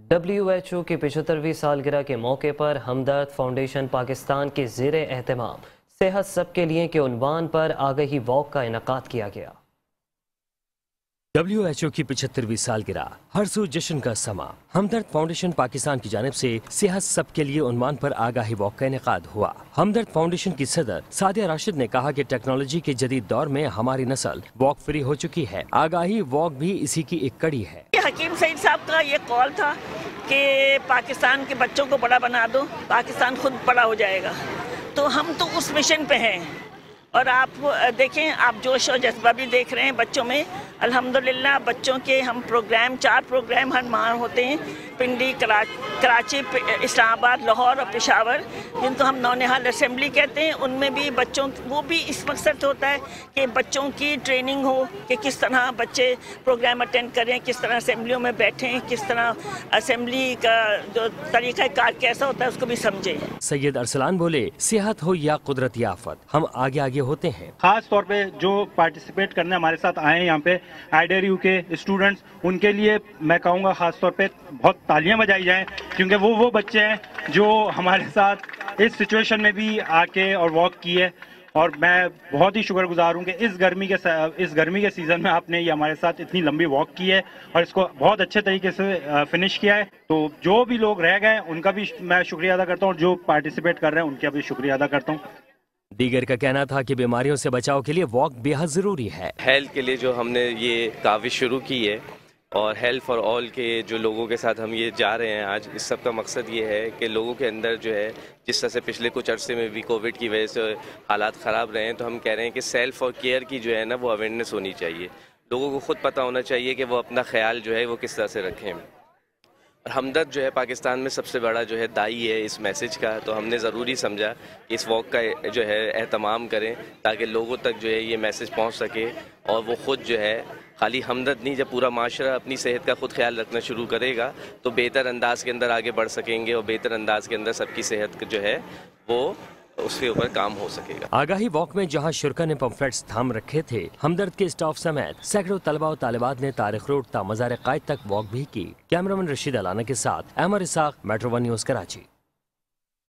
WHO की 75वीं सालगिरह के मौके पर हमदर्द फाउंडेशन पाकिस्तान के ज़ेरे एहतमाम सेहत सबके लिए के उन्वान पर आगाही वॉक का इनेकाद किया गया। WHO की 75वीं सालगिरह हर सू जश्न का समा। हमदर्द फाउंडेशन पाकिस्तान की जानिब से सेहत सबके लिए उन्वान पर आगाही वॉक का इनेकाद हुआ। हमदर्द फाउंडेशन की सदर सादिया राशिद ने कहा कि टेक्नोलॉजी के जदीद दौर में हमारी नस्ल वॉक फ्री हो चुकी है। आगाही वॉक भी इसी की एक कड़ी है। हकीम सईद साहब का ये कॉल था कि पाकिस्तान के बच्चों को बड़ा बना दो, पाकिस्तान खुद बड़ा हो जाएगा। तो हम तो उस मिशन पे हैं और आप देखें, आप जोश और जज्बा भी देख रहे हैं बच्चों में। अल्हम्दुलिल्लाह बच्चों के हम प्रोग्राम 4 प्रोग्राम हर माह होते हैं, पिंडी, कराची, इस्लामाबाद, लाहौर और पेशावर, जिनको हम नौनिहाल असेंबली कहते हैं। उनमें भी बच्चों, वो भी इस मकसद होता है कि बच्चों की ट्रेनिंग हो कि किस तरह बच्चे प्रोग्राम अटेंड करें, किस तरह असेंबलियों में बैठें, किस तरह असेंबली का जो तरीक़ाकार कैसा होता है उसको भी समझें। सैयद अरसलान बोले, सेहत हो या कुदरती आफत, हम आगे आगे होते हैं। खास तौर पे जो पार्टिसिपेट करने हमारे साथ आए हैं यहाँ पे IDRU के स्टूडेंट्स, उनके लिए मैं कहूँगा खास तौर पे बहुत तालियां बजाई जाएं, क्योंकि वो बच्चे हैं जो हमारे साथ इस सिचुएशन में भी आके और वॉक किए। और मैं बहुत ही शुक्रगुजार हूँ कि इस गर्मी के सीज़न में आपने ये हमारे साथ इतनी लंबी वॉक की है और इसको बहुत अच्छे तरीके से फिनिश किया है। तो जो भी लोग रह गए उनका भी मैं शुक्रिया अदा करता हूँ और जो पार्टिसिपेट कर रहे हैं उनका भी शुक्रिया अदा करता हूँ। दीगर का कहना था कि बीमारियों से बचाव के लिए वॉक बेहद जरूरी है। हेल्थ के लिए जो हमने ये काविश शुरू की है और हेल्थ फॉर ऑल के जो लोगों के साथ हम ये जा रहे हैं आज, इस सब का मकसद ये है कि लोगों के अंदर जो है, जिस तरह से पिछले कुछ अरसे में भी कोविड की वजह से हालात ख़राब रहे हैं, तो हम कह रहे हैं कि सेल्फ और केयर की जो है ना वो अवेयरनेस होनी चाहिए। लोगों को खुद पता होना चाहिए कि वो अपना ख्याल जो है वो किस तरह से रखें। और हमदर्द जो है पाकिस्तान में सबसे बड़ा जो है दाई है इस मैसेज का, तो हमने ज़रूरी समझा कि इस वॉक का जो है एहतमाम करें ताकि लोगों तक जो है ये मैसेज पहुंच सके और वो ख़ुद जो है खाली हमदर्द नहीं, जब पूरा माशरा अपनी सेहत का खुद ख्याल रखना शुरू करेगा तो बेहतर अंदाज के अंदर आगे बढ़ सकेंगे और बेहतर अंदाज के अंदर सबकी सेहत जो है वो उसके ऊपर काम हो सकेगा। आगाही वॉक में जहां शुरा ने पंफलेट्स थाम रखे थे, हमदर्द के स्टाफ समेत सैकड़ों तलबा और तालिबात ने तारिक रोड ता मज़ार-ए-कायद तक वॉक भी की। कैमरामैन रशीद अलाना के साथ अहमद इसाक, मेट्रो 1 न्यूज़, कराची।